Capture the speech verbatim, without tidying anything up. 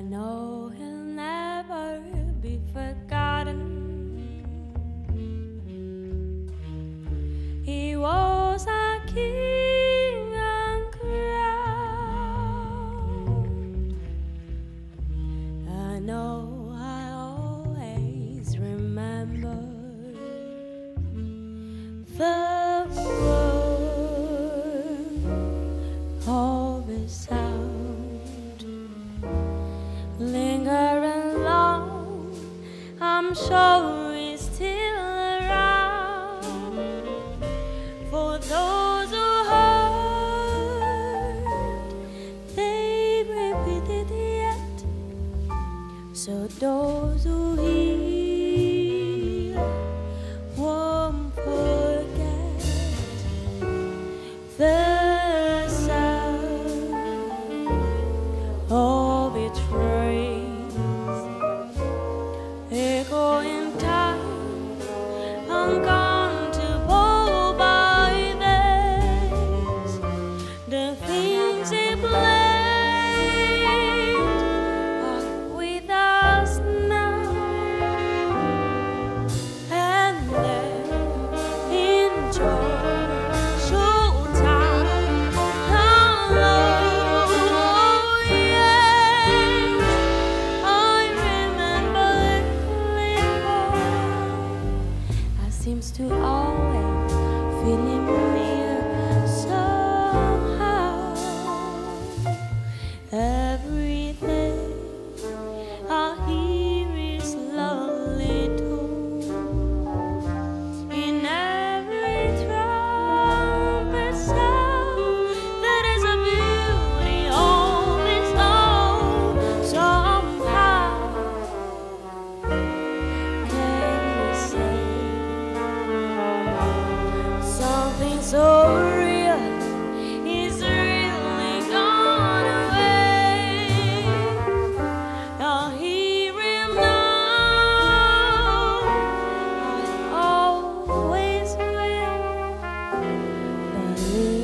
know he'll never be forgotten. He was a king uncrowned. I know I always remember the word of his sound, lingering long. I'm sure he's still around for those who heard. They repeat it yet, so those who hear won't forget the sound of its rays, echo in time, uncountable by days. The things he played are with us now, and then enjoy showtime. Hello, yes, I remember Clifford. I seems to always feel him near somehow. Everything I hear is lovely too. In every trumpet sound, there is a beauty of its own. Somehow, can we say something so real is really gone away? I'll hear him now, I always will. Believe